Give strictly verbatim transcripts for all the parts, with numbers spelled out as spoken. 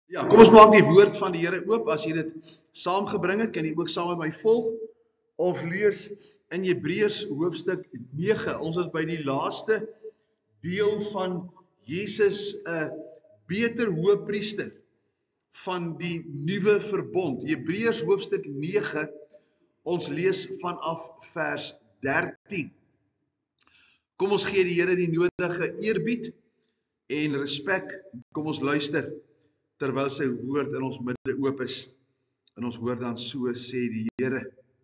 Ja, kom ons maak die woord van die Here oop. As jy dit saamgebring het, kan jy ook saam met my volg of lees in Hebreërs hoofstuk nege. Ons is by die laaste deel van Jesus 'n uh, beter hoëpriester van die nuwe verbond. Hebreërs hoofstuk nege. Ons lees vanaf vers dertien. Kom ons gee die Here die nodige eerbied en respek. Kom ons luister terwyl sy woord in ons midde oop is. En ons hoor dan so sê die Here.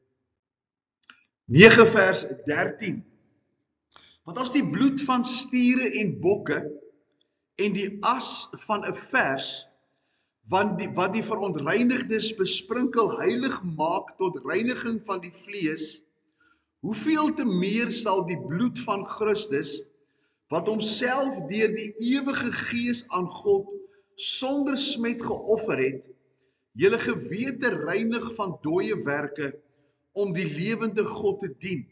nege vers dertien. Want as die bloed van stiere en bokke en die as van 'n vers wat die, wat die verontreinigdes besprinkel heilig maak tot reiniging van die vlees, hoeveel te meer sal die bloed van Christus, wat homself deur die ewige Gees aan God sonder smet geoffer het, julle gewete reinig van dooie werke om die lewende God te dien.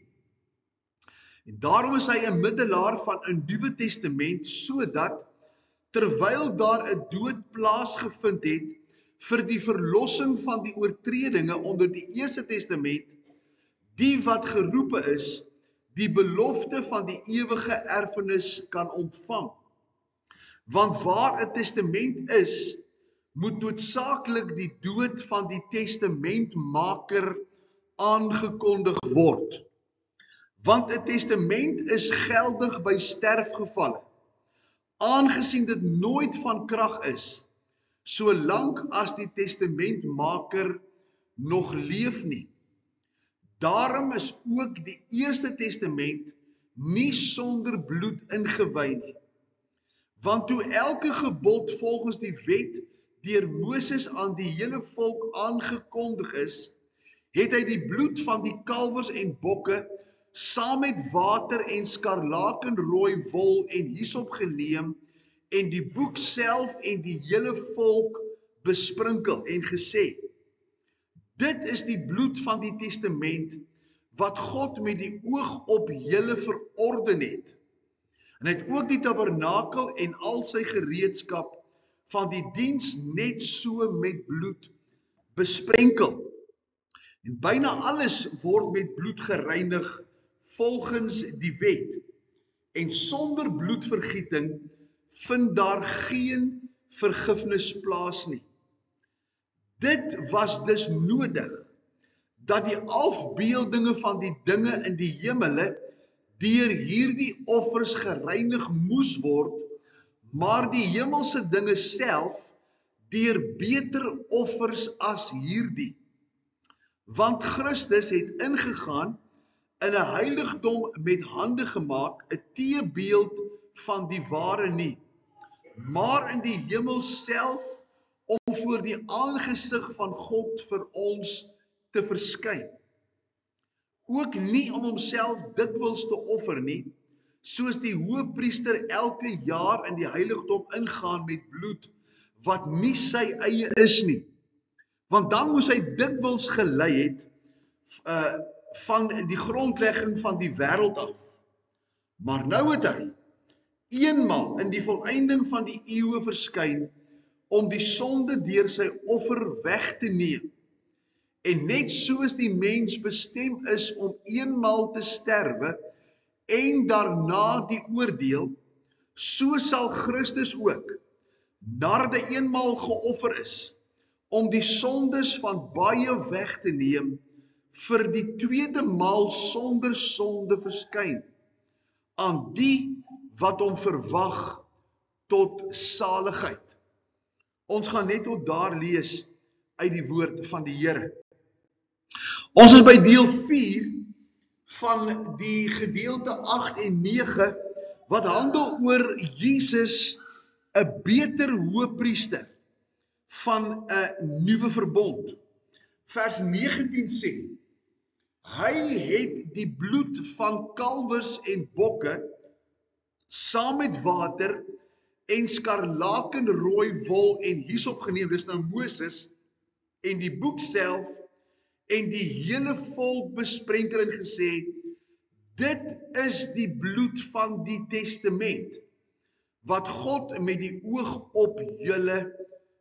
En daarom is hy 'n middelaar van 'n Nuwe Testament, sodat terwyl daar 'n dood plaasgevind het vir die verlossing van die oortredinge onder die Eerste Testament, die wat geroepe is, die belofte van die ewige erfenis kan ontvang. Want waar 'n testament is, moet noodsaaklik die dood van die testamentmaker aangekondig word. Want 'n testament is geldig by sterfgevalle, aangesien dit nooit van krag is, solank as die testamentmaker nog leef nie. Daarom is ook die Eerste Testament nie sonder bloed ingewy nie. Want toe elke gebod volgens die wet deur Moses aan die hele volk aangekondig is, het hy die bloed van die kalwers en bokke saam met water en skarlakenrooi wol en hyssop geneem en die boek self en die hele volk besprinkel en gesê: dit is die bloed van die testament wat God met die oog op julle verorden het. En hy het ook die tabernakel en al sy gereedskap van die diens net so met bloed besprenkel. En byna alles word met bloed gereinig volgens die wet. En sonder bloedvergieting vind daar geen vergifnis plaas nie. Dit was dus nodig, dat die afbeeldinge van die dinge in die hemele deur hierdie offers gereinig moes word, maar die hemelse dinge self deur beter offers as hierdie. Want Christus het ingegaan in 'n heiligdom met hande gemaak, 'n teebeeld van die ware nie, maar in die hemel self om voor die aangesig van God vir ons te verskyn. Ook nie om homself dikwels te offer nie, soos die hoëpriester elke jaar in die heiligdom ingaan met bloed, wat nie sy eie is nie. Want dan moes hy dikwels gelei het uh, van die grondlegging van die wêreld af. Maar nou het hy eenmaal in die volëinding van die eeue verskyn om die sonde deur sy offer weg te neem. En net soos die mens bestem is om eenmaal te sterwe en daarna die oordeel, so sal Christus ook, nadat hy eenmaal geoffer is, om die sondes van baie weg te neem, vir die tweede maal sonder sonde verskyn, aan die wat hom verwag tot saligheid. Ons gaan net tot daar lees uit die woord van die Here. Ons is by deel vier van die gedeelte agt en nege, wat handel oor Jesus, 'n beter hoëpriester van 'n nuwe verbond. Vers negentien sê: hy het die bloed van kalwers en bokke saam met water en skarlakenrooi wol en hyssop geneem, dis nou Moses, en die boek self en die hele volk besprenkel en gesê: dit is die bloed van die testament wat God met die oog op julle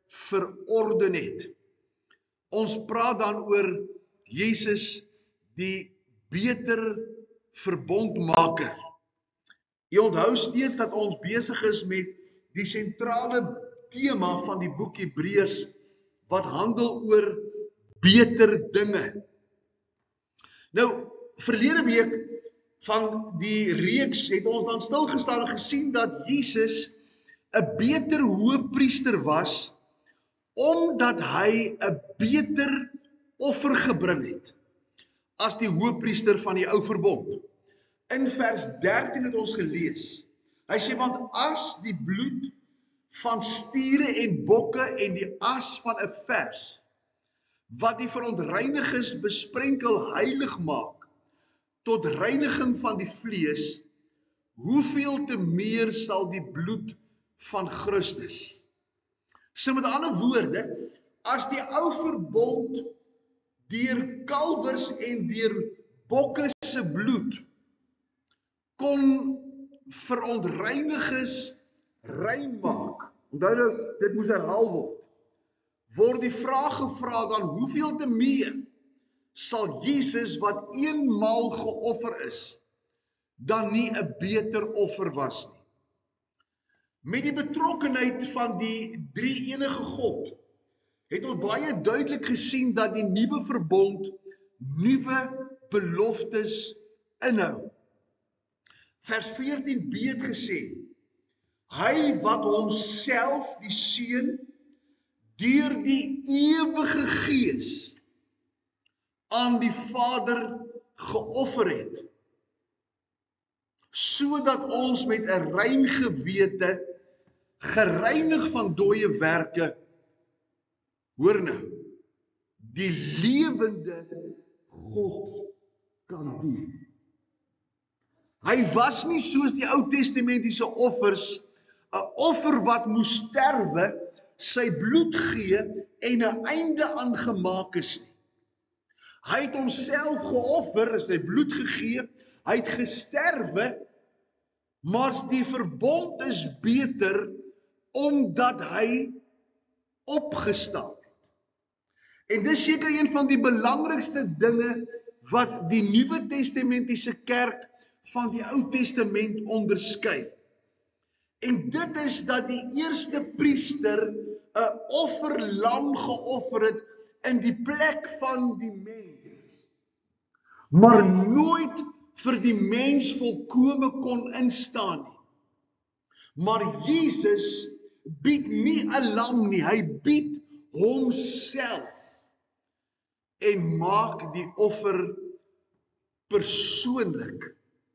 verorden het. Ons praat dan oor Jesus, die beter verbondmaker. Jy onthou steeds dat ons besig is met die sentrale tema van die boek Hebreërs, wat handel oor beter dinge. Nou, verlede week van die reeks het ons dan stilgestaan en gesien dat Jesus 'n beter hoëpriester was, omdat hy 'n beter offer gebring het as die hoëpriester van die ou verbond. In vers dertien het ons gelees. Hy sê, want as die bloed van stiere en bokke en die as van 'n vers, wat die verontreiniges besprenkel heilig maak, tot reiniging van die vlees, hoeveel te meer sal die bloed van Christus. So met ander woorde, as die ou verbond deur kalwers en deur bokke se bloed kon verontreiniges rein maak, onthou nou, dit moes herhaal word, word die vraag gevra dan, hoeveel te meer sal Jesus wat eenmaal geoffer is, dan nie 'n beter offer was nie. Met die betrokkenheid van die drie enige God, het ons baie duidelik gesien dat die nuwe verbond nuwe beloftes inhou. Vers veertien b het gesê, hy wat homself, die Seun, deur die ewige Gees aan die Vader geoffer het, sodat ons met 'n rein gewete, gereinig van dooie werke, hoor nou, die lewende God kan dien. Hy was nie soos die Ou Testamentiese offers, 'n offer wat moes sterwe, sy bloed gee en 'n einde aan gemaak is nie. Hy het homself geoffer, sy bloed gegee, hy het gesterwe, maar die verbond is beter omdat hy opgestaan het. En dis seker een van die belangrikste dinge wat die Nuwe Testamentiese kerk van die Ou Testament onderskei. En dit is dat die eerste priester 'n offerlam geoffer het in die plek van die mens, maar nooit vir die mens volkome kon instaan nie. Maar Jesus bied nie 'n lam nie, hy bied homself en maak die offer persoonlik,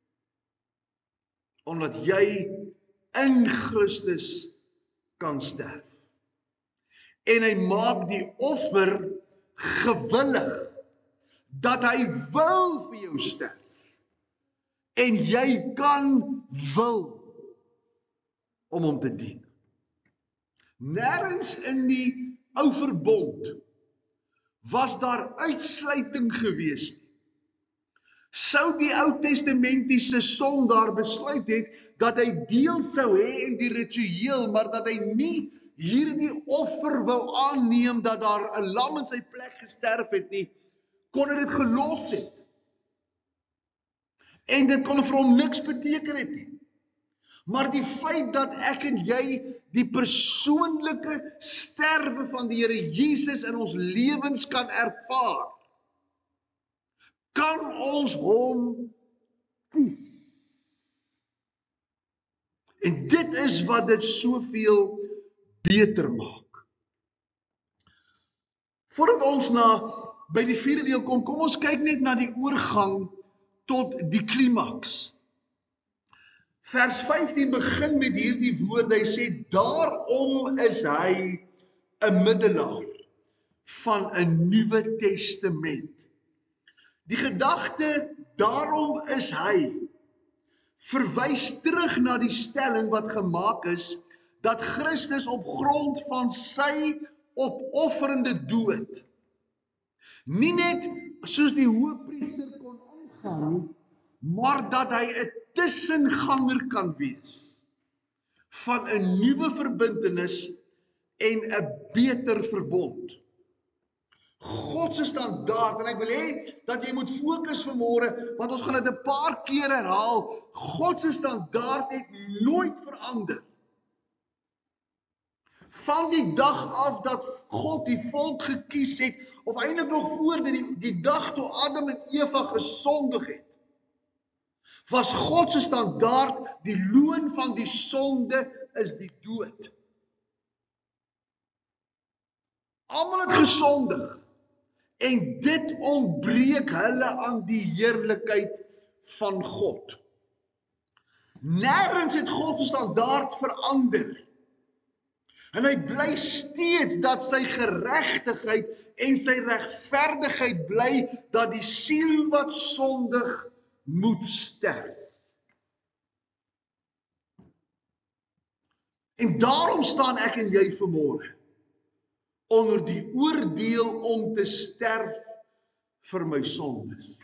omdat jy in Christus kan sterf. En hy maak die offer gewillig, dat hy wil vir jou sterf. En jy kan wil om hom te dien. Nêrens in die ou verbond was daar uitsluiting gewees nie. Sou die Ou Testamentiese sondaar besluit het dat hy deel sou hê in die ritueel, maar dat hy nie hierdie offer wou aanneem dat daar 'n lam in sy plek gesterf het nie, kon hy dit gelos het. En dit kon vir hom niks beteken het nie. Maar die feit dat ek en jy die persoonlike sterwe van die Here Jesus in ons lewens kan ervaar, kan ons hom kies. En dit is wat dit soveel beter maak. Voordat ons na by die vierde deel kom, kom ons kyk net na die oorgang tot die klimaks. Vers vyftien begin met hierdie woorde, hy sê, daarom is hy 'n middelaar van 'n Nuwe Testament. Die gedagte, daarom is hy, verwys terug na die stelling wat gemaak is, dat Christus op grond van sy opofferende dood, nie net soos die hoëpriester kon ingaan nie, maar dat hy 'n tussenganger kan wees van 'n nuwe verbintenis en 'n beter verbond. God se standaard, en ek wil hê dat jy moet fokus vanmôre, want ons gaan dit 'n paar keer herhaal. God se standaard het nooit verander. Van die dag af dat God die volk gekies het, of eintlik nog voor die, die dag toe Adam en Eva gesondig het, was God se standaard, die loon van die sonde is die dood. Almal het gesondig, en dit ontbreek hulle aan die heerlikheid van God. Nêrens het God se standaard verander. En hy bly steeds dat sy geregtigheid en sy regverdigheid bly, dat die siel wat sondig moet sterf. En daarom staan ek en jy vanmôre onder die oordeel om te sterf vir my sondes.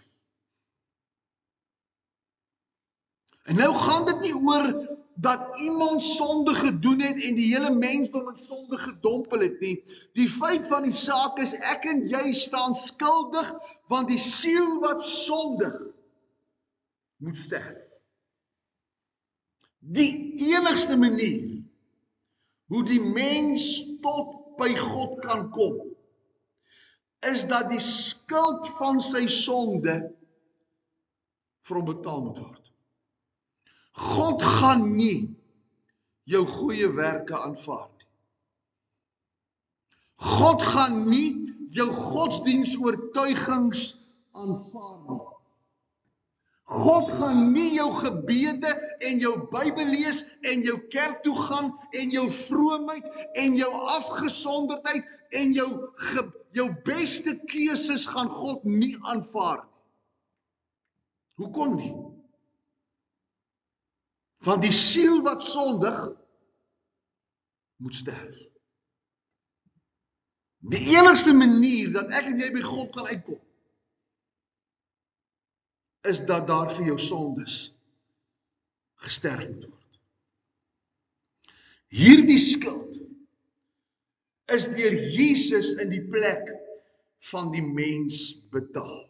En nou gaan dit nie oor dat iemand sonde gedoen het en die hele mensdom in sonde gedompel het nie. Die feit van die saak is, ek en jy staan skuldig, want die siel wat sondig moet sterf. Die enigste manier hoe die mens tot by God kan kom, is dat die skuld van sy sonde vir hom betaal moet word. God gaan nie jou goeie werke aanvaar nie. God gaan nie jou godsdienstoortuigings aanvaar nie. God gaan nie jou gebede en jou Bybel lees en jou kerk toe gaan en jou vroomheid en jou afgesonderdheid en jou, jou beste keuses gaan God nie aanvaar nie. Hoekom nie? Want die siel wat sondig moet sterf. Die enigste manier dat ek en jy by God kan uitkom, is dat daar vir jou sondes gesterf moet word. Hierdie skuld is deur Jesus in die plek van die mens betaal.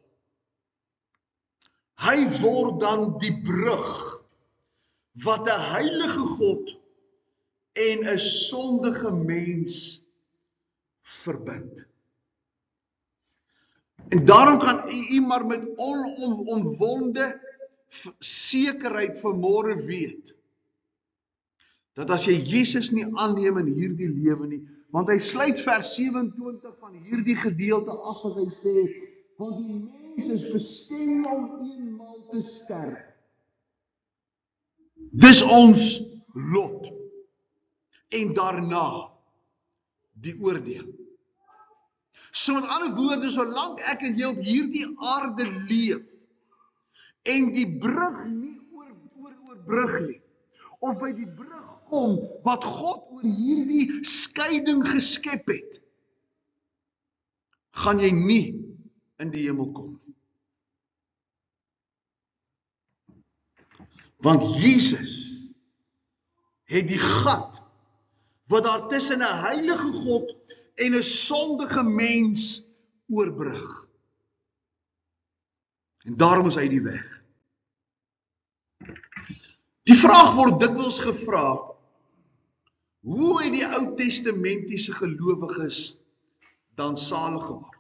Hy word dan die brug wat 'n heilige God en 'n sondige mens verbind. En daarom kan u maar met onomwonde sekerheid vanmôre weet, dat as jy Jesus nie aanneem in hierdie lewe nie, want hy sluit vers sewe-en-twintig van hierdie gedeelte af as hy sê, want die mens is bestem om eenmaal te sterf. Dis ons lot. En daarna die oordeel. So met ander woorde, solank ek en jy op hierdie aarde leef, en die brug nie oor, oor, oor brug nie, of by die brug kom, wat God oor hierdie skeiding geskep het, gaan jy nie in die hemel kom. Want Jesus het die gat, wat daar tussen 'n heilige God en 'n sondige mens oorbrug. En daarom is hy die weg. Die vraag word dikwels gevra, hoe het die Ou Testamentiese gelowiges dan salig geword?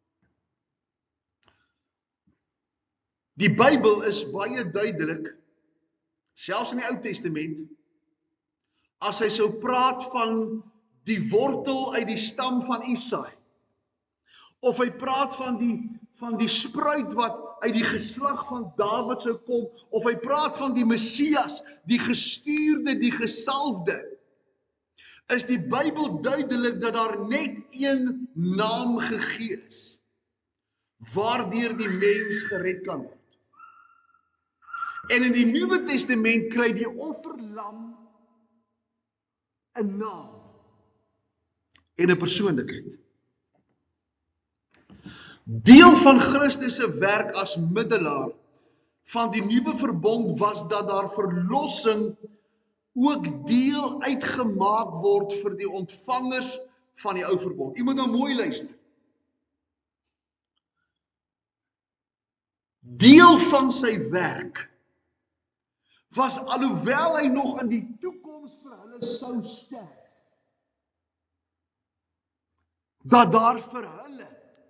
Die Bybel is baie duidelik, selfs in die Ou Testament, as hy sou praat van die wortel uit die stam van Isaai, of hy praat van die, van die spruit wat uit die geslag van Dawid sou kom, of hy praat van die Messias, die gestuurde, die gesalfde, is die Bybel duidelik dat daar net een naam gegee is, waardeur die mens gered kan word. En in die Nuwe Testament kry die offerlam 'n naam en 'n persoonlikheid. Deel van Christus se werk as middelaar van die nuwe verbond was dat daar verlossing ook deel uitgemaak word vir die ontvangers van die ou verbond. U moet nou mooi luister. Deel van sy werk was, alhoewel hy nog in die toekoms vir hulle sou sterf, dat daar vir hulle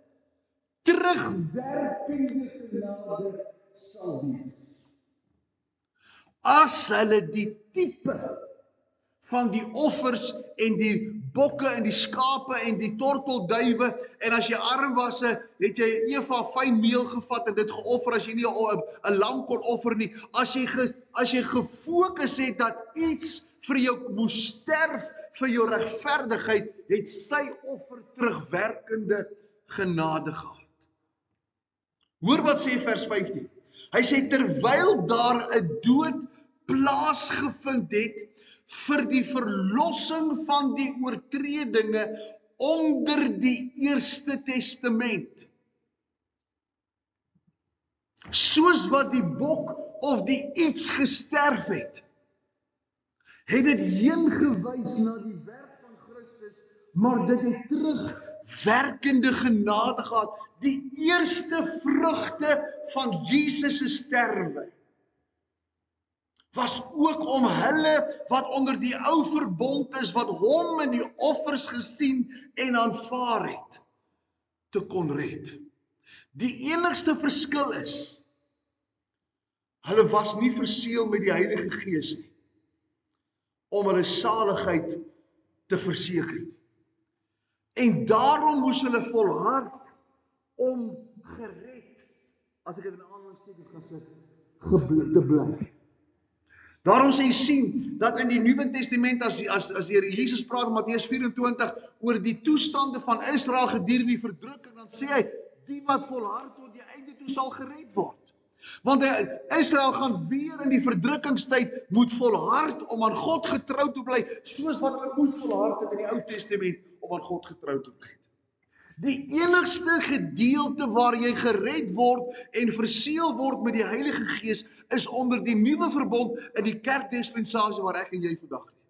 terugwerkende genade sal wees. As hulle die tipe van die offers en die bokke en die skape en die tortelduwe, en as jy arm was, het jy 'n eva fyn meel gevat en dit geoffer as jy nie 'n lam kon offer nie. As jy ge, as jy gefokus het dat iets vir jou moes sterf vir jou regverdigheid, het sy offer terugwerkende genade gehad. Hoor wat sê vers vyftien. Hy sê terwyl daar 'n dood plaasgevind het vir die verlossing van die oortredinge onder die Eerste Testament. Soos wat die bok of die iets gesterf het, het dit heen gewys na die werk van Christus, maar dit het terugwerkende genade gehad, die eerste vrugte van Jesus se sterwe was ook om hulle wat onder die ou verbond is, wat hom in die offers gesien en aanvaar het, te kon red. Die enigste verskil is, hulle was nie verseël met die Heilige Gees nie, om hulle saligheid te verseker. En daarom moes hulle volhard om gered, as ek dit in aanhalingstekens kan sit, te bly. Daarom sê jy sien, dat in die Nuwe Testament, as, as, as die Here Jesus praat in Matteus vyf-en-twintig, oor die toestande van Israel gedurende die verdrukking, dan sê hy, die wat volhard tot die einde toe sal gered word. Want Israel gaan weer in die verdrukkingstyd moet volhard om aan God getrou te bly, soos wat hulle moes volhard het in die Ou Testament om aan God getrou te bly. Die enigste gedeelte waar jy gered word en verseël word met die Heilige Gees is onder die nuwe verbond in die kerkdispensasie waar ek en jy vandag leef.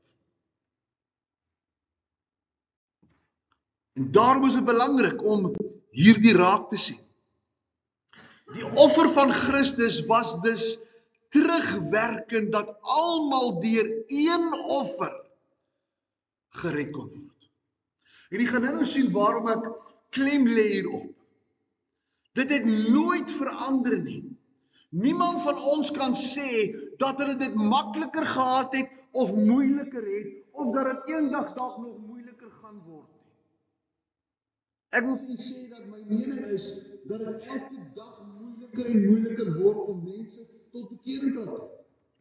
En daarom is dit belangrik om hierdie raak te sien. Die offer van Christus was dus terugwerkend dat almal deur een offer gered kon word. En jy gaan nou sien waarom ek klem lê hierop. Dit het nooit verander nie. Niemand van ons kan sê dat hulle dit makliker gehad het of moeiliker het, of dat dit eendag dalk nog moeiliker gaan word nie. Ek wil vir u sê dat my mening is dat dit elke dag moeiliker en moeiliker word om mense tot bekering te kry.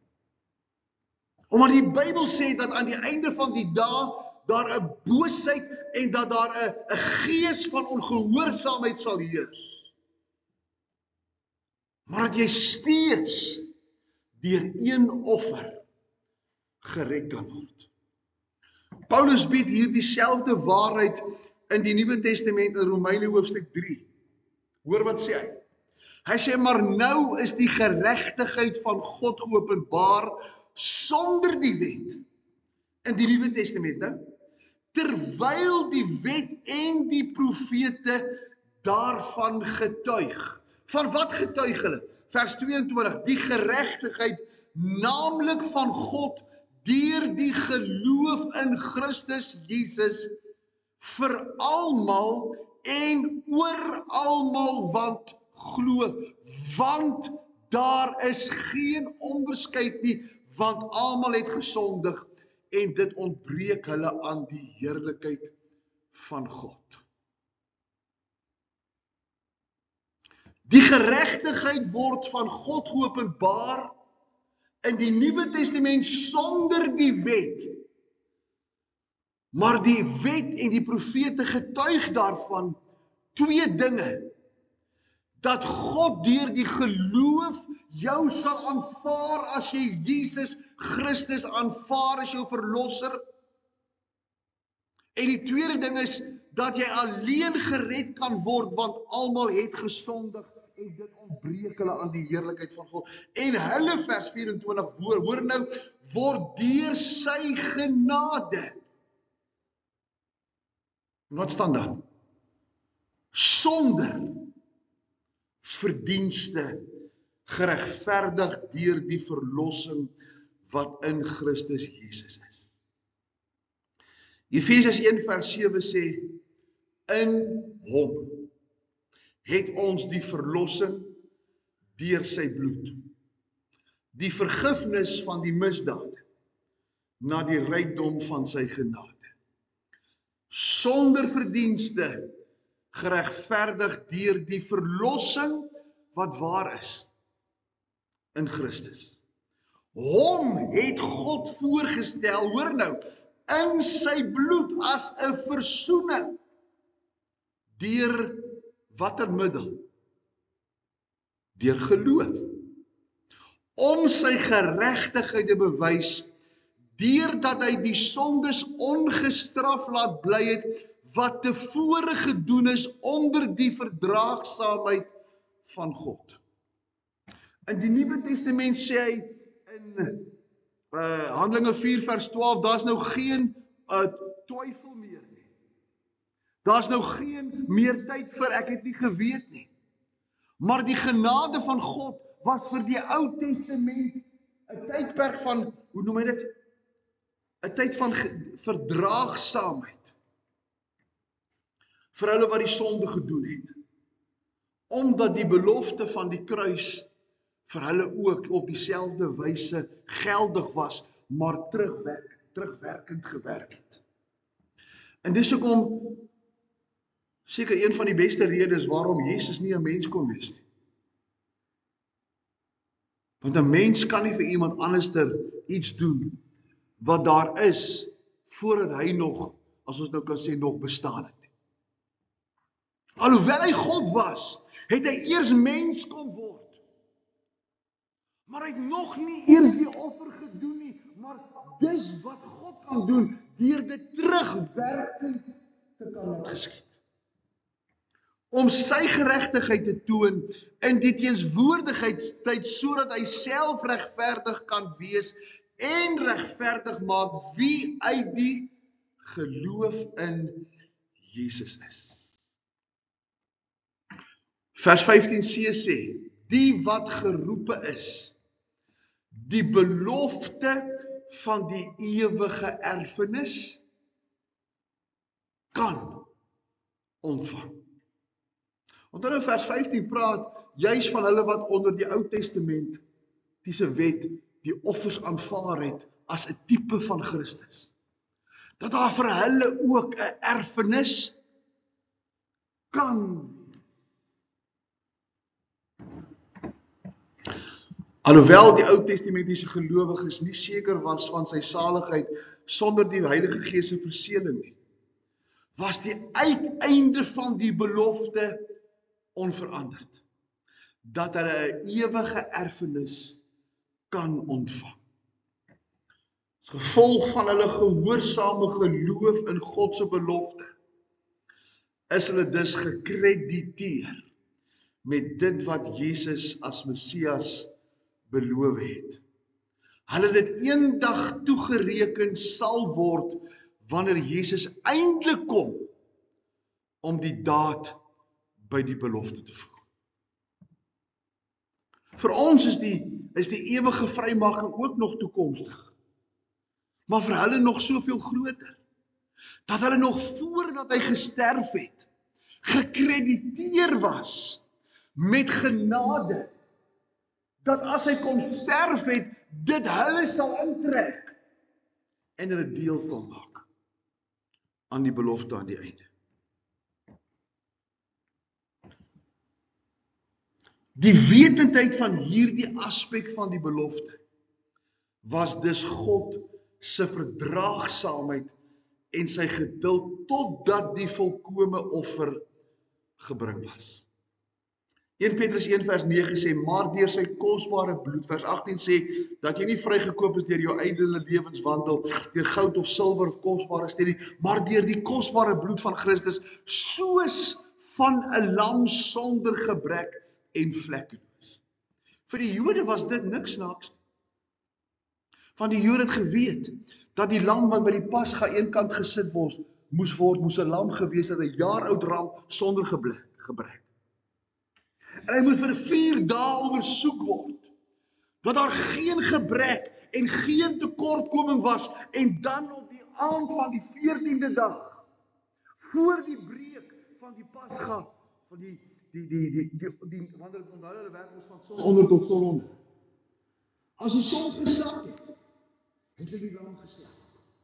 Omdat die Bybel sê dat aan die einde van die dag daar 'n boosheid en dat daar 'n 'n gees van ongehoorsaamheid sal heers. Maar dat jy steeds deur een offer gered kan word. Paulus bied hier dieselfde waarheid in die Nuwe Testament in Romeine hoofstuk drie. Hoor wat sê hy? Hy sê, maar nou is die geregtigheid van God geopenbaar sonder die wet in die Nuwe Testament, nou, terwyl die wet en die profete daarvan getuig. Van wat getuig hulle? Vers tweeëntwintig, die geregtigheid, naamlik van God, deur die geloof in Christus Jesus, vir almal en oor almal wat glo, want daar is geen onderskeid nie, want almal het gesondig en dit ontbreek hulle aan die heerlikheid van God. Die geregtigheid word van God geopenbaar in die Nuwe Testament sonder die wet. Maar die wet en die profete getuig daarvan twee dinge. Dat God deur die geloof jou sal aanvaar as jy Jesus Christus aanvaar as jou verlosser. En die tweede ding is dat jy alleen gered kan word, want almal het gesondig en dit ontbreek hulle aan die heerlikheid van God. En hulle vers vyf-en-twintig woord, hoor nou, word deur sy genade. En wat staan dan? Sonder verdienste geregverdig deur die verlossing wat in Christus Jesus is. Efesiërs een vers sewe sê, in hom het ons die verlossing deur sy bloed, die vergifnis van die misdade, na die rykdom van sy genade. Sonder verdienste geregverdig deur die verlossing wat waar is in Christus. Hom het God voorgestel, hoor nou, in sy bloed as 'n versoening. Deur watter middel? Deur geloof. Om sy geregtigheid te bewys, deurdat hy die sondes ongestraf laat bly het, wat tevore gedoen is onder die verdraagsaamheid van God. In die Nuwe Testament sê hy in uh, Handelinge vier vers twaalf, daar's nou geen uh, twyfel meer nie. Daar's nou geen meer tyd vir ek het nie geweet nie. Maar die genade van God was vir die Ou Testament 'n tydperk van, hoe noem hy dit? 'n tyd van verdraagsaamheid. Vir hulle wat die sonde gedoen het. Omdat die belofte van die kruis vir hulle ook op dieselfde wyse geldig was, maar terugwerk, terugwerkend gewerk het. En dis hoekom seker een van die beste redes waarom Jesus nie 'n mens kon wees nie. Want 'n mens kan nie vir iemand anderster iets doen wat daar is voordat hy nog, as ons nou kan sê, nog bestaan het. Alhoewel hy God was, het hy eers mens kon word. Maar hy het nog nie eers die offer gedoen nie, maar dis wat God kan doen, deur dit terugwerkend te kan laat geskied. Om sy geregtigheid te toon in die teenswoordigheidstyd, sodat hy self regverdig kan wees en regverdig maak wie uit die geloof in Jesus is. Vers vyftien c sê, die wat geroepe is, die belofte van die ewige erfenis kan ontvang. Want dan in vers vyftien praat juis van hulle wat onder die Ou Testament diese wet die offers aanvaar het as 'n tipe van Christus. Dat daar vir hulle ook 'n erfenis kan wees. Alhoewel die Ou Testamentiese gelowiges nie seker was van sy saligheid sonder die Heilige Gees se verseëling nie, was die uiteinde van die belofte onveranderd. Dat hulle 'n ewige erfenis kan ontvang. As gevolg van hulle gehoorsame geloof in God se belofte, is hulle dus gekrediteer met dit wat Jesus as Messias beloof het. Hulle dit eendag toegereken sal word wanneer Jesus eindelik kom om die daad by die belofte te voeg. Vir ons is die is die ewige vrymaking ook nog toekomstig. Maar vir hulle nog soveel groter. Dat hulle nog voordat hy gesterf het, gekrediteer was met genade. Dat as hy kon sterf het, dit hulle sal intrek en hulle deel sal maak aan die belofte aan die einde. Die wetendheid van hierdie aspek van die belofte was dus God se verdraagsaamheid en sy geduld totdat die volkome offer gebring was. Eerste Petrus een vers nege sê, maar deur sy kosbare bloed, vers agttien sê, dat jy nie vrygekoop is deur jou ydelle lewenswandel, deur goud of silwer of kosbare steen nie, maar deur die kosbare bloed van Christus, soos van 'n lam sonder gebrek en vlekkeloos. Vir die Jode was dit niks snaaks. Want die Jode het geweet, dat die lam wat by die Pasga eenkant gesit word, moes word, moes 'n lam gewees dat 'n jaar oud ram sonder gebrek. gebrek. En hy moet vir vier dae ondersoek word, dat daar geen gebrek en geen tekortkoming was, en dan op die aand van die veertiende dag, voor die breek van die Pasga, van die, die, die, die, die, die wanneer het onthou hulle werk ons van son onder tot son onder. As die son gesak het, het hulle die lam geslag.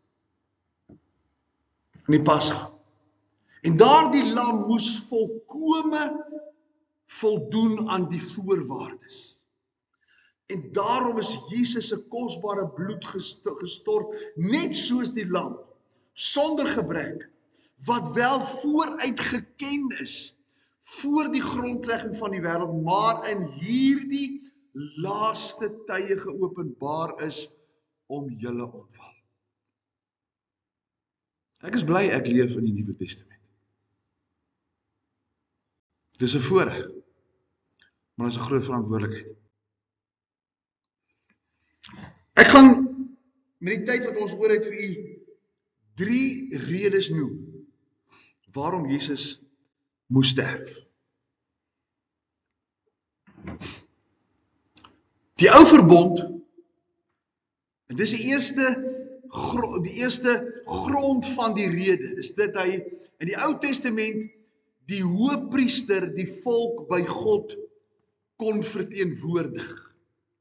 In die Pasga. En daardie lam moes volkome voldoen aan die voorwaardes. En daarom is Jesus se kosbare bloed gestort, net soos die lam, sonder gebrek, wat wel vooruit geken is, voor die grondlegging van die wêreld, maar in hierdie laaste tye geopenbaar is om julle ontwil. Ek is bly ek leef in die Nuwe Testament. Dis 'n voorreg, maar dis 'n groot verantwoordelikheid. Ek gaan met die tyd wat ons oor het vir u drie redes noem waarom Jesus moes sterf. Die ou verbond, en dis die eerste die eerste grond van die rede, is dit hy in die Ou Testament die hoëpriester die volk by God kon verteenwoordig.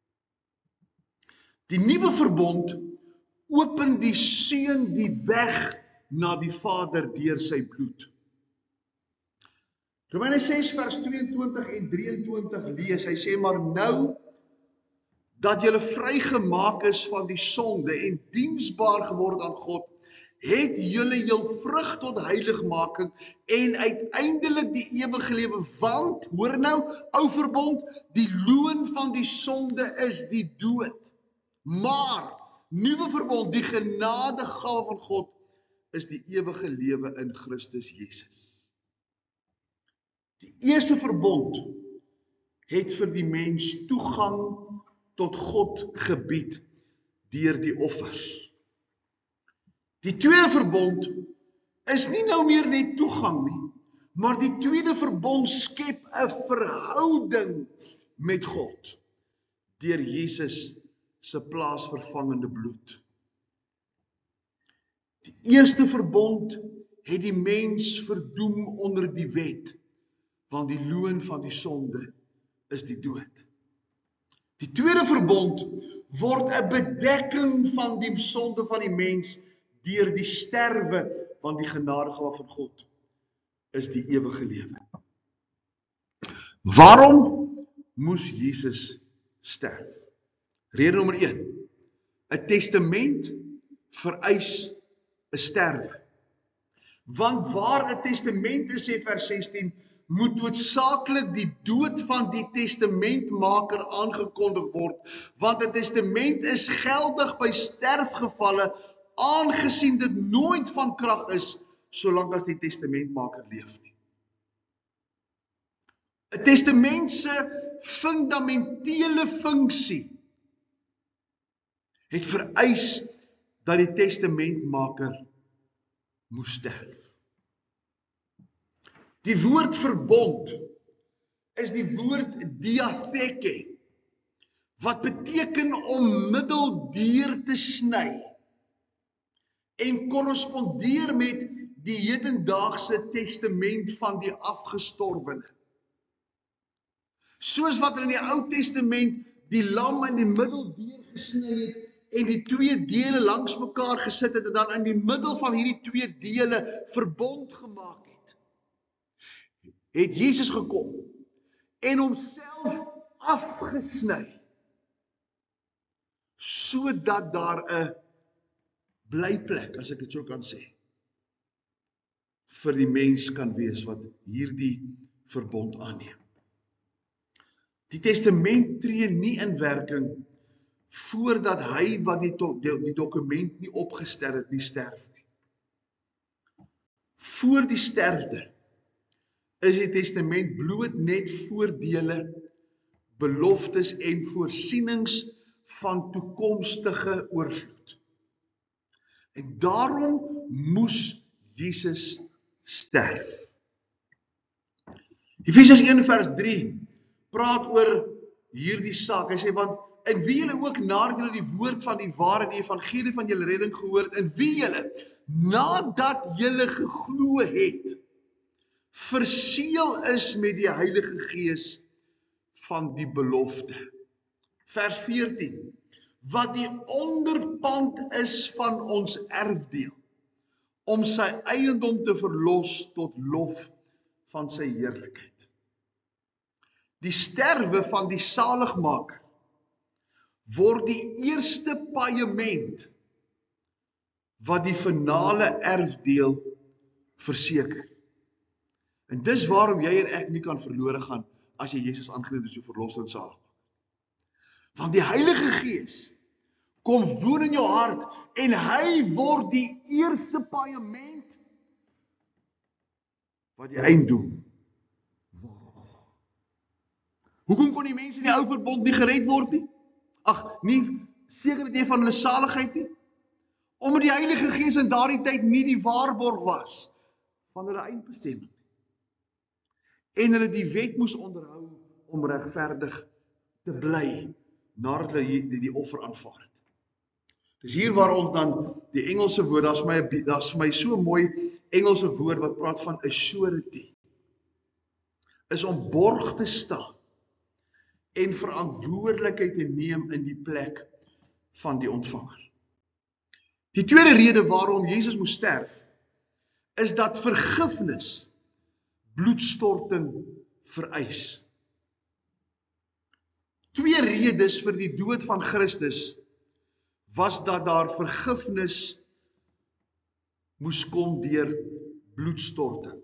Die nuwe verbond open die seun die weg na die Vader deur sy bloed. Romeine ses vers tweeëntwintig en drieëntwintig lees, hy sê maar nou dat julle vrygemaak is van die sonde en diensbaar geword aan God, het julle jul vrug tot heiligmaking en uiteindelik die ewige lewe, want, hoor nou, ou verbond, die loon van die sonde is die dood. Maar, nuwe verbond, die genadegawe van God, is die ewige lewe in Christus Jesus. Die eerste verbond het vir die mens toegang tot God gebied deur die offers. Die tweede verbond is nie nou meer net toegang nie, maar die tweede verbond skep 'n verhouding met God deur Jesus se plaasvervangende bloed. Die eerste verbond het die mens verdoem onder die wet, want die loon van die sonde is die dood. Die tweede verbond word 'n bedekking van die sonde van die mens deur die sterwe, want die genadegawe van God is die ewige lewe. Waarom moes Jesus sterf? Rede nommer een. 'n Testament vereis 'n sterwe. Want waar 'n testament is, sê vers sestien, moet noodsaaklik die dood van die testamentmaker aangekondig word, want 'n testament is geldig by sterfgevalle, aangesien dit nooit van krag is, solank as die testamentmaker leef nie. 'n Testament se fundamentele funksie het vereis dat die testamentmaker moes sterf. Die woord verbond is die woord diatheke, wat beteken om middeldeur te sny en korrespondeer met die hedendaagse testament van die afgestorwene. Soos wat in die Ou Testament die lam in die middel deur gesny het en die twee dele langs mekaar gesit het en dan in die middel van hierdie twee dele verbond gemaak het, het Jesus gekom en homself afgesny, sodat daar 'n blyplek, as ek dit so kan sê, vir die mens kan wees wat hierdie verbond aanneem. Die testament tree nie in werking voordat hy wat die, die, die dokument nie opgestel het nie sterf nie. Voor die sterfte is die testament bloot net voordele, beloftes en voorsienings van toekomstige oorvloed. En daarom moes Jesus sterf. Efesiërs een vers drie praat oor hierdie saak. Hy sê, want in wie julle ook nadat julle die woord van die waarheid, die evangelie van julle redding gehoor het, in wie julle, nadat julle geglo het, verseël is met die Heilige Gees van die belofte. Vers veertien, wat die onderpand is van ons erfdeel, om sy eiendom te verlos tot lof van sy heerlikheid. Die sterwe van die saligmaker word die eerste paaiement wat die finale erfdeel verseker. En dis waarom jy en ek nie kan verlore gaan as jy Jesus aangeneem het as jou verlosser en saligmaker. Want die Heilige Gees kom woon in jou hart en hy word die eerste paaiement wat die einddoel word. Hoekom kon die mense in die ou verbond nie gered word nie? Ag, nie seker nie van hulle saligheid nie. Omdat die Heilige Gees in daardie tyd nie die waarborg was van hulle eindbestemming. En hulle die wet moes onderhou om regverdig te bly nadat hulle die, die offer aanvaar het. Dis hier waar ons dan die Engelse woord, daar's my daar's vir my so mooi Engelse woord wat praat van assurity. Is om borg te staan en verantwoordelikheid te neem in die plek van die ontvanger. Die tweede rede waarom Jesus moes sterf, is dat vergifnis bloedstorting vereis. Twee redes vir die dood van Christus was dat daar vergifnis moes kom deur bloedstorting.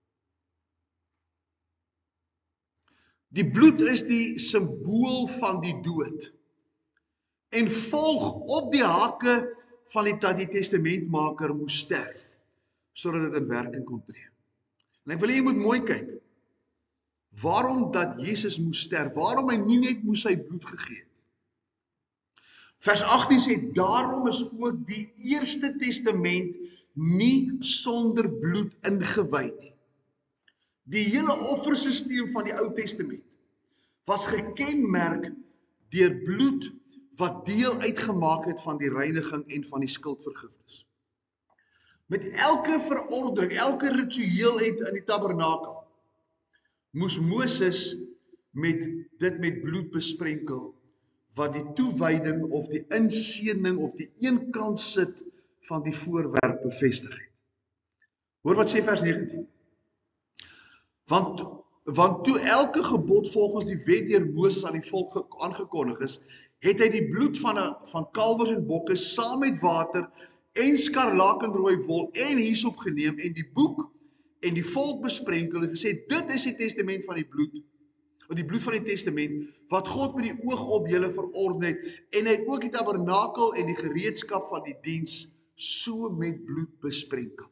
Die bloed is die simbool van die dood en volg op die hakke van die dat die testamentmaker moes sterf, sodat dit in werking kon tree. En ek wil hê jy moet mooi kyk, waarom dat Jesus moes sterf, waarom hy nie net moes sy bloed gegee het. Vers agttien sê, daarom is ook die Eerste Testament nie sonder bloed ingewy nie. Die hele offersisteem van die Ou Testament was gekenmerk deur bloed wat deel uitgemaak het van die reiniging en van die skuldvergifnis. Met elke verordering, elke ritueel in die tabernakel, moes Moses met dit met bloed besprenkel, wat die toewyding of die inseëning of die eenkant sit van die voorwerp bevestig het. Hoor wat sê vers negentien. Want, want toe elke gebod volgens die wet deur Moses aan die volk aangekondig is, het hy die bloed van, a, van kalwers en bokke saam met water en skarlakenrooi wol en hyssop geneem en die boek en die volk besprenkel en gesê, dit is die testament van die bloed, of die bloed van die testament, wat God met die oog op julle verorden het, en hy het ook die tabernakel en die gereedskap van die diens so met bloed besprenkel.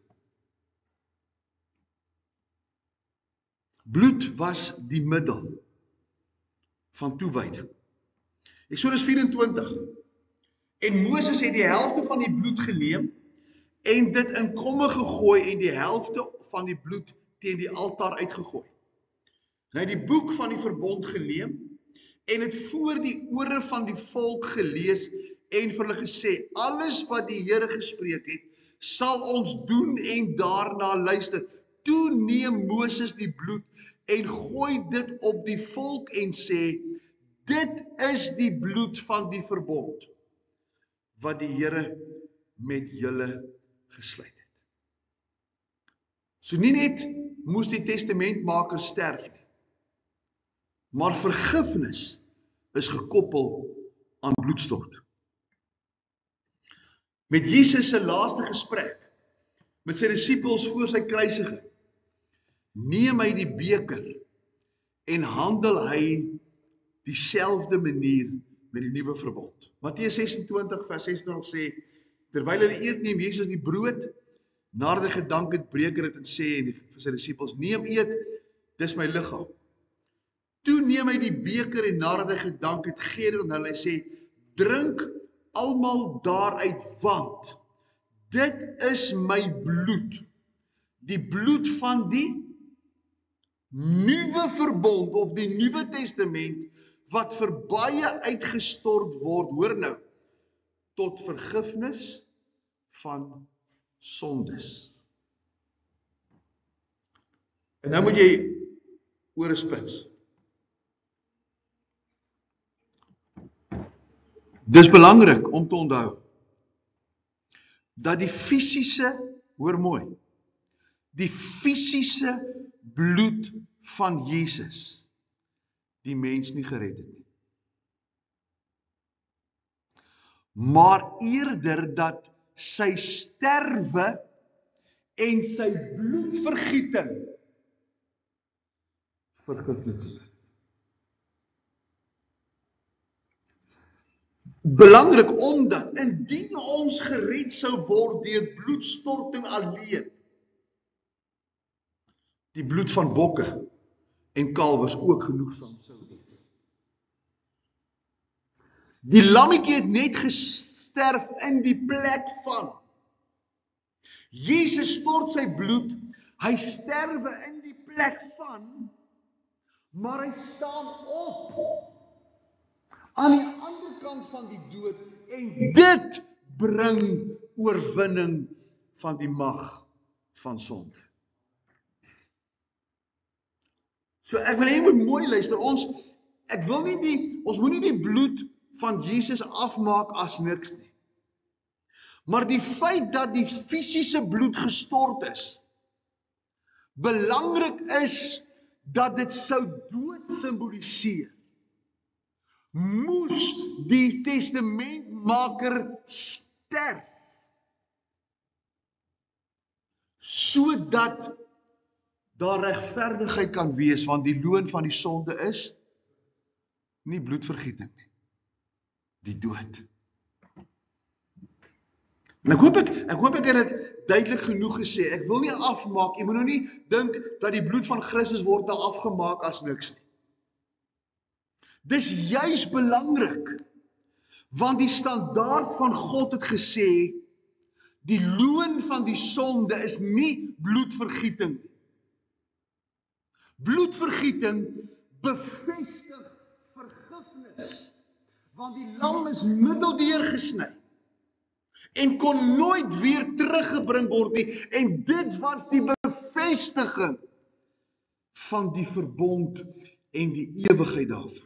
Bloed was die middel van toewyding. Eksodus vyf-en-twintig. En Moses het die helfte van die bloed geneem en dit in komme gegooi en die helfte van die bloed teen die altaar uitgegooi. Hy het die boek van die verbond geneem en het voor die ore van die volk gelees en vir hulle gesê, alles wat die Here gespreek het, sal ons doen en daarna luister. Toe neem Moses die bloed en gooi dit op die volk en sê, dit is die bloed van die verbond, wat die Here met julle gesluit het. So nie net moes die testamentmaker sterf nie, maar vergifnis is gekoppel aan bloedstort. Met Jesus se laaste gesprek met sy disippels voor sy kruisiging, neem hy die beker en handel hy dieselfde manier met die nuwe verbond. Matteus ses-en-twintig vers ses-en-twintig sê, terwyl hulle eet, neem Jesus die brood, nadat hy gedank het, breek hy dit en sê en vir sy disippels, neem eet, dis my liggaam. Toe neem hy die beker en nadat hy gedank het, gee dit aan hulle en sê, drink almal daaruit, want dit is my bloed, die bloed van die nuwe verbond, of die nuwe testament, wat vir baie uitgestort word, hoor nou, tot vergifnis van sondes. En nou moet jy oor 'n spits. Dis belangrik om te onthou, dat die fisiese, hoor mooi, die fisiese bloed van Jesus, die mens nie gered het nie. Maar eerder dat sy sterwe en sy bloedvergieting vergifnis het. Belangrik omdat, indien ons gered sou word deur bloedstorting alleen, die bloed van bokke en kalwers ook genoegsaam sou wees. Die lammetjie het net gesterf in die plek van. Jesus stort sy bloed, hy sterwe in die plek van, maar hy staan op aan die ander kant van die dood, en dit bring oorwinning van die mag van sonde. So ek wil hê jy moet mooi luister, ons, ek wil nie die, ons moet nie die bloed van Jesus afmaak as niks nie. Maar die feit dat die fisiese bloed gestort is, belangrik is dat dit sou dood simboliseer. Moes die testamentmaker sterf, sodat daar regverdigheid kan wees, want die loon van die sonde is nie bloedvergieting nie, die dood. En ek hoop ek, ek hoop ek het dit duidelik genoeg gesê, ek wil nie afmaak, jy moet nou nie dink dat die bloed van Christus word nou afgemaak as niks nie. Dis juis belangrik, want die standaard van God het gesê, die loon van die sonde is nie bloedvergieting. Bloedvergieting bevestig vergifnis, want die lam is middeldeur gesny, en kon nooit weer teruggebring word nie, en dit was die bevestiging van die verbond en die ewigheid daarvan.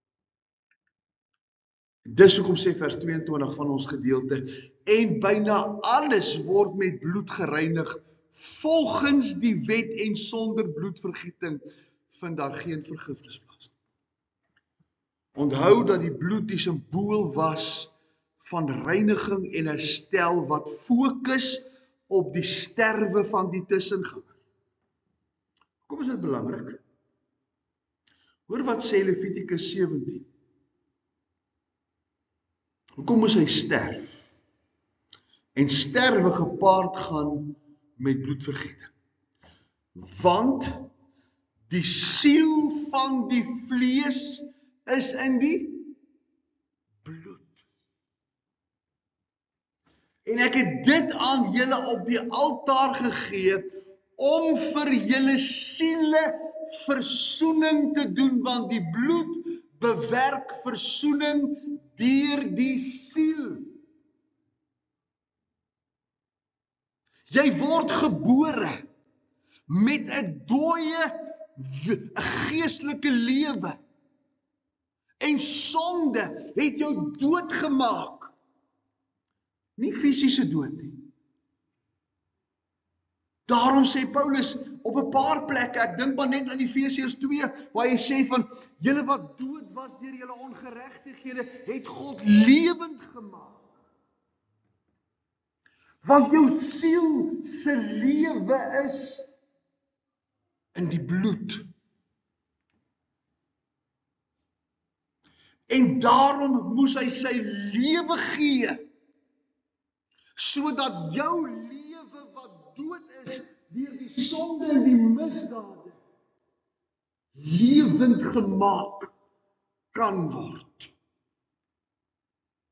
Dis hoekom sê vers tweeëntwintig van ons gedeelte, en byna alles word met bloed gereinig, volgens die wet, en sonder bloedvergieting vind daar geen vergifnis plaas. Onthou dat die bloed die simbool was van reiniging en herstel, wat fokus op die sterwe van die tussenganger. Kom is dit belangrik? Hoor wat sê Levitikus sewentien. Hoekom moes hy sterf? En sterwe gepaard gaan met bloedvergieting. Want die siel van die vlees is in die bloed. En ek het dit aan julle op die altaar gegee, om vir julle siele versoening te doen, want die bloed bewerk versoening deur die siel. Jy word gebore met 'n dooie, 'n geestelike lewe. En sonde het jou doodgemaak. Nie fisiese dood nie. Daarom sê Paulus op 'n paar plekke, ek dink maar net aan Efesiërs twee, waar hy sê van, julle wat dood was deur julle ongeregtighede, het God lewend gemaak. Want jou siel se lewe is in die bloed. En daarom moes hy sy lewe gee, sodat jou lewe wat dood is deur die sonde en die misdade lewend gemaak kan word.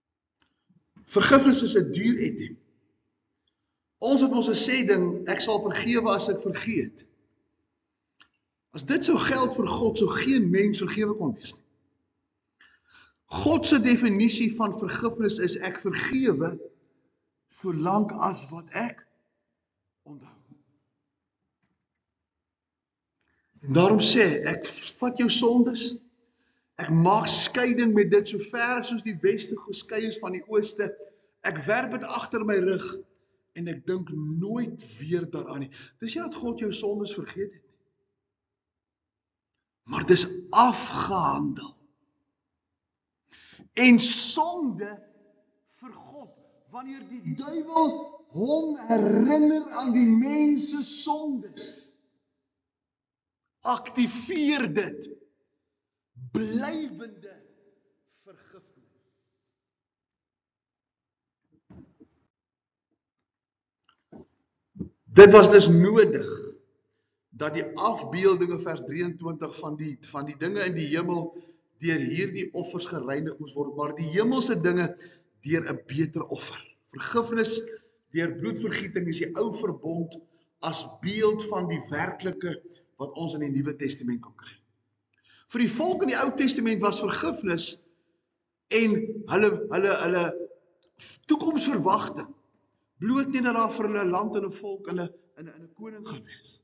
Vergifnis is 'n duur item. Ons het ons gesê ding, ek sal vergewe as ek vergeet. As dit sou geld vir God, sou geen mens vergewe kon wees nie. God se definisie van vergifnis is ek vergewe solank as wat ek onthou. En daarom sê ek vat jou sondes, ek maak skeiding met dit so ver soos die weste geskei is van die ooste. Ek werp dit agter my rug en ek dink nooit weer daaraan nie. Dis nie dat God jou sondes vergeet het nie. Maar dis afgehandel. En sonde vir God, wanneer die duiwel hom herinner aan die mens se sondes, aktiveer dit blywende vergifnis. Dit was dus nodig dat die afbeeldinge vers drieëntwintig van die van die dinge in die hemel deur hierdie offers gereinig moes word, maar die hemelse dinge deur 'n beter offer. Vergifnis deur bloedvergieting is die ou verbond as beeld van die werklike wat ons in die Nuwe Testament kan kry. Vir die volk in die Ou Testament was vergifnis en hulle hulle hulle toekomsverwagting bloot nie dat daar vir hulle 'n land en 'n volk en 'n en 'n 'n koning gaan wees.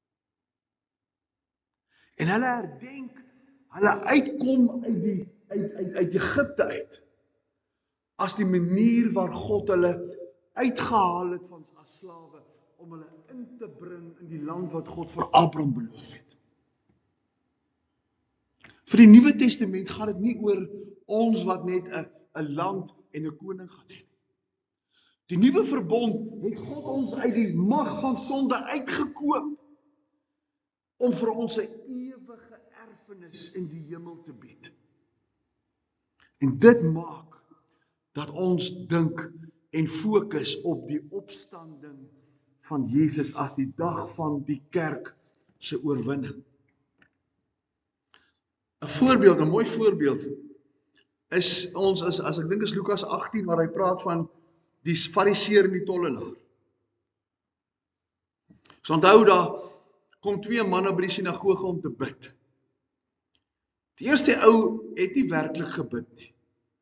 En hulle herdenk hulle uitkom uit die uit uit uit Egipte uit as die manier waar God hulle uitgehaal het van as slawe om hulle in te bring in die land wat God vir Abraham beloof het. Vir die Nuwe Testament gaan dit nie oor ons wat net 'n 'n land en 'n koning gaan hê. Die nuwe verbond het God ons uit die mag van sonde uitgekoop om vir ons 'n ewige erfenis in die hemel te bied. En dit maak dat ons dink en fokus op die opstanding van Jesus as die dag van die kerk se oorwinning. 'n Voorbeeld, 'n mooi voorbeeld is ons is as ek dink is Lukas agtien waar hy praat van die fariseer en die tollenaar. So onthou daar kom twee manne by die sinagoge om te bid. Die eerste ou het nie werklik gebid nie.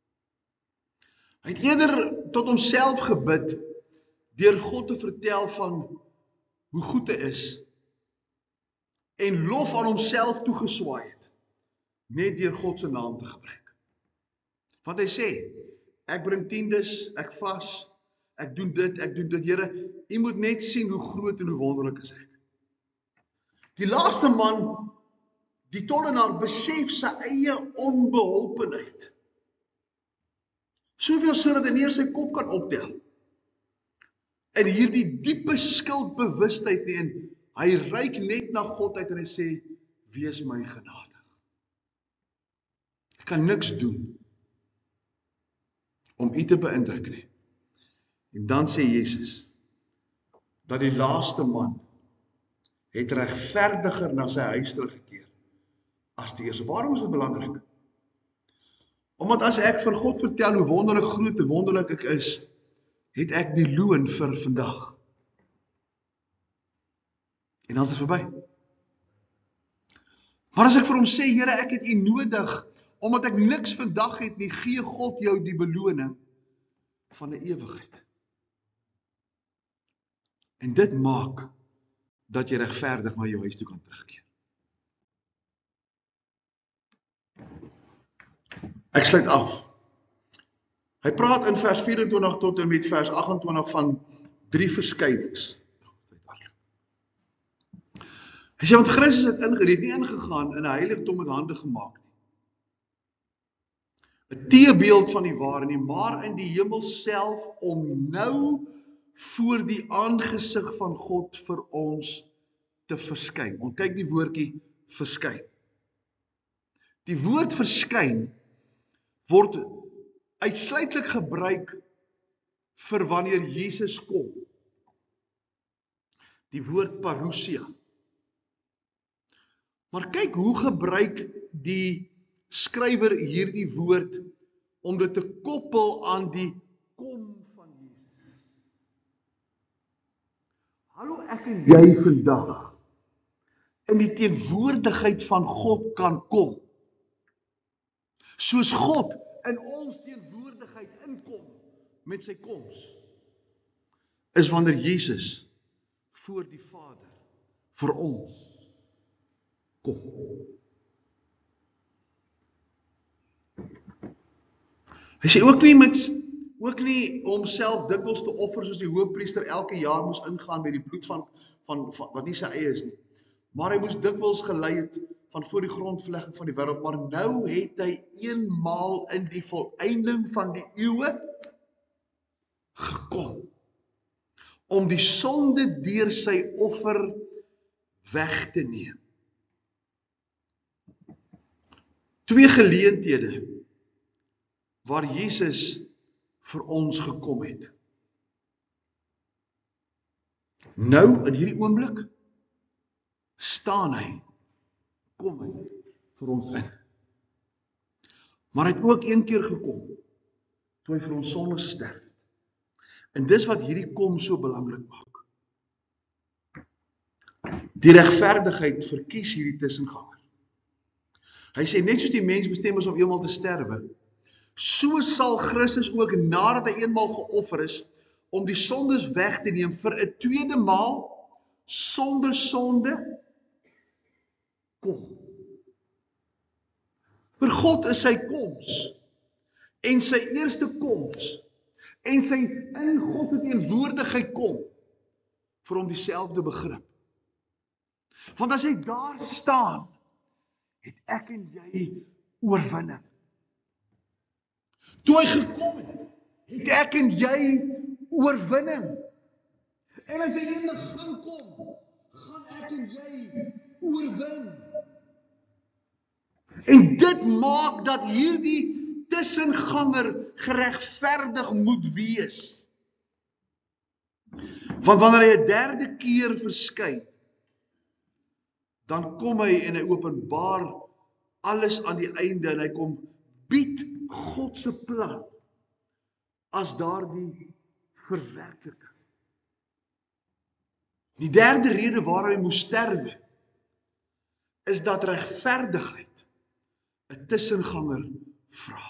Hy het eerder tot homself gebid deur God te vertel van hoe goed hy is en lof aan homself toegeswaai het net deur God se naam te gebruik. Want hy sê, ek bring tiendes, ek vas, ek doen dit, ek doen dit, Here, u moet net sien hoe groot en hoe wonderlik is ek. Die laaste man, die tollenaar, besef sy eie onbeholpenheid. Soveel so dat hy nie sy kop kan optel. En hierdie diepe skuldbewustheid nie, en hy reik net na God uit en hy sê, wees my genadig. Ek kan niks doen om u te beïndruk nie. En dan sê Jesus, dat die laaste man het regverdiger na sy huis teruggekeer as die eerste. Waarom is dit belangrik? Omdat as ek vir God vertel hoe wonderlik groot en wonderlik ek is, het ek die loon vir vandag. En dan is dit verby. Maar as ek vir hom sê, Here, ek het u nodig, omdat ek niks vandag het nie, gee God jou die beloning van 'n ewigheid. En dit maak dat jy regverdig na jou huis toe kan terugkeer. Ek sluit af. Hy praat in vers vyf-en-twintig tot en met vers agt-en-twintig van drie verskeidings. Hy sê, want Christus het ingered, nie ingegaan in 'n heiligdom met hande gemaak nie. 'n teebeeld van die ware nie, maar in die hemel self om nou voor die aangesig van God vir ons te verskyn. Ons kyk die woordjie verskyn. Die woord verskyn word uitsluitlik gebruik vir wanneer Jesus kom. Die woord parousia. Maar kyk hoe gebruik die skrywer hierdie woord om dit te koppel aan die kom van Jesus. Hallo ek en jy vandag in die teenwoordigheid van God kan kom. Soos God in ons teenwoordigheid inkom met sy koms, is wanneer Jesus voor die Vader vir ons kom. Hy sê ook nie met ook nie homself dikwels te offer soos die hoëpriester elke jaar moes ingaan met die bloed van, van, van wat nie sy eie is nie. Maar hy moes dikwels gelei het van voor die grondlegging van die wêreld, maar nou het hy eenmaal in die volëinding van die eeue gekom om die sonde deur sy offer weg te neem. Twee geleenthede waar Jesus vir ons gekom het. Nou, in hierdie oomblik, staan hy, kom hy vir ons in. Maar hy het ook een keer gekom, toe hy vir ons sondes gesterf het. En dis wat hierdie kom so belangrik maak. Die regverdigheid verkies hierdie tussenganger. Hy sê, net soos die mens bestem is om eenmaal te sterwe, so sal Christus ook nadat hy eenmaal geoffer is, om die sondes weg te neem vir 'n tweede maal, sonder sonde, kom. Vir God is sy koms, en sy eerste koms, en sy in God se teenwoordigheid kom, vir hom dieselfde begrip. Want as hy daar staan, het ek en jy oorwinning. Toe hy gekom het, het ek en jy oorwinning. En as hy eendag gaan kom, gaan ek en jy oorwin. En dit maak dat hierdie tussenganger geregverdig moet wees. Want wanneer hy 'n derde keer verskyn, dan kom hy en hy openbaar alles aan die einde en hy kom bied God se plan as daardie verwerkliking. Die derde rede waarom hy moes sterwe, is dat regverdigheid 'n tussenganger vra.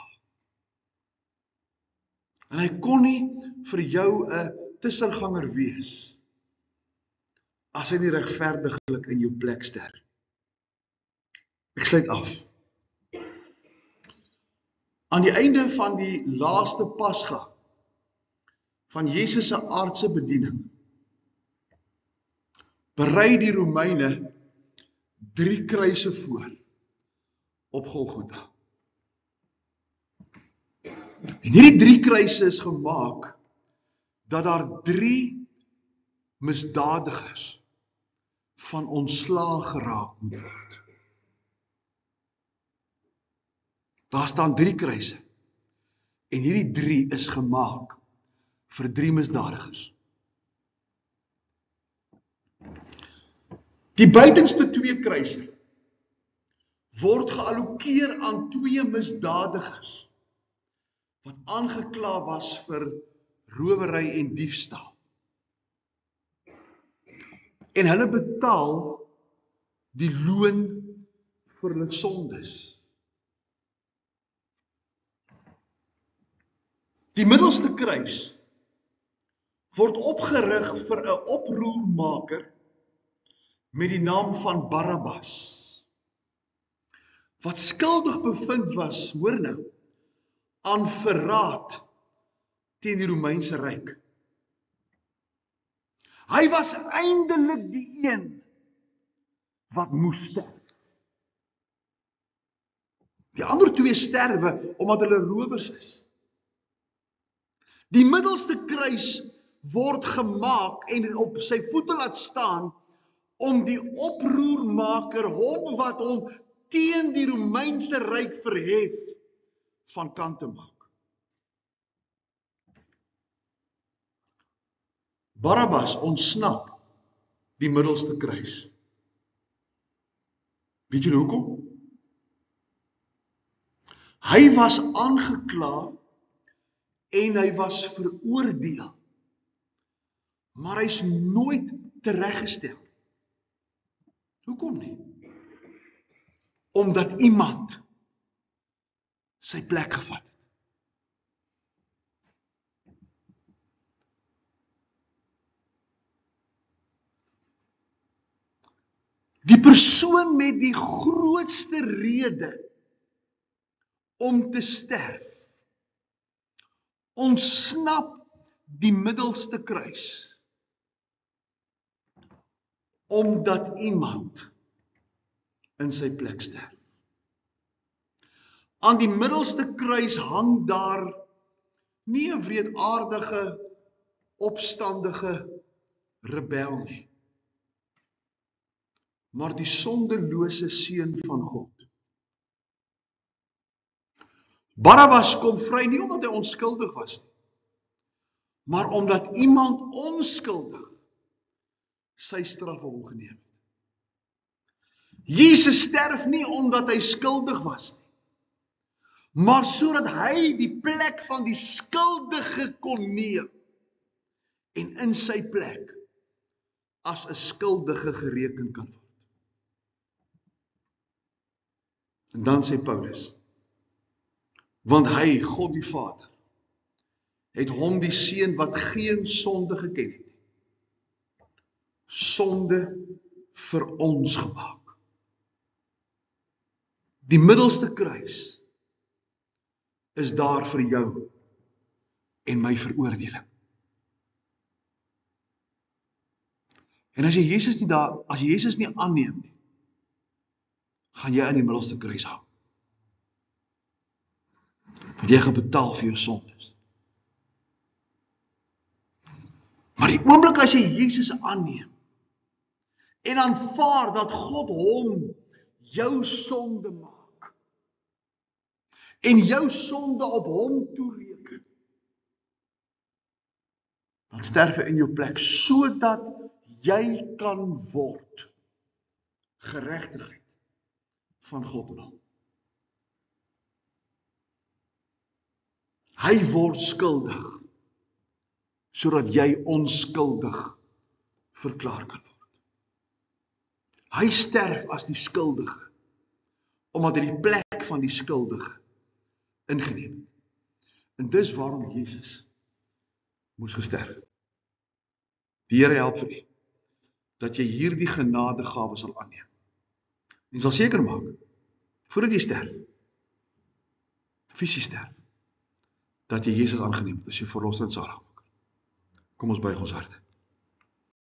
En hy kon nie vir jou 'n tussenganger wees as hy nie regverdiglik in jou plek sterf. Ek sluit af. Aan die einde van die laaste Pasga van Jesus se aardse bediening, berei die Romeine drie kruise voor op Golgotha. En hierdie drie kruise is gemaak dat daar drie misdadigers van ontslaag geraak moet word. Daar staan drie kruise. En hierdie drie is gemaak vir drie misdadigers. Die buitenste twee kruise word geallokeer aan twee misdadigers wat aangekla was vir rowery en diefstal. En hulle betaal die loon vir hulle sondes. Die middelste kruis word opgerig vir 'n oproermaker met die naam van Barabbas, wat skuldig bevind was, hoor nou, aan verraad teen die Romeinse ryk. Hy was eindelik die een wat moes sterf. Die ander twee sterwe omdat hulle rowers is. Die middelste kruis word gemaak en op sy voete laat staan om die oproermaker, hom wat hom teen die Romeinse ryk verhef, van kant te maak. Barabbas ontsnap die middelste kruis. Weet julle hoekom? Hy was aangekla en hy was veroordeel. Maar hy is nooit tereggestel. Hoekom nie? Omdat iemand sy plek gevat het. Die persoon met die grootste rede om te sterf, ontsnap die middelste kruis, omdat iemand in sy plek sterf. Aan die middelste kruis hang daar nie 'n wreedaardige, opstandige rebel nie, maar die sondelose seun van God. Barabbas kom vry nie omdat hy onskuldig was nie, maar omdat iemand onskuldig sy straf op hom geneem het. Jesus sterf nie omdat hy skuldig was nie, maar sodat hy die plek van die skuldige kon neem en in sy plek as 'n skuldige gereken kan word. En dan sê Paulus, want hy, God die Vader, het hom die seun wat geen sonde geken het, sonde vir ons gemaak. Die middelste kruis is daar vir jou en my veroordeling. En as jy Jesus nie daar, as jy Jesus nie aanneem nie, gaan jy aan die middelste kruis hang. Want jy gaan betaal vir jou sondes. Maar die oomblik as jy Jesus aanneem en aanvaar dat God hom jou sonde maak en jou sonde op hom toereken, dan sterf hy in jou plek sodat jy kan word geregtigheid van God wil. Hy word skuldig sodat jy onskuldig verklaar kan word. Hy sterf as die skuldige omdat hy die plek van die skuldige ingeneem het. En dis waarom Jesus moes gesterf het. Die Here help vir u dat jy hierdie genadegawe sal aanneem. En sal seker maak voordat jy sterf, fisies sterf, dat jy Jesus aangeneem het as jou verlosser en saligmaker. Kom ons buig ons harte.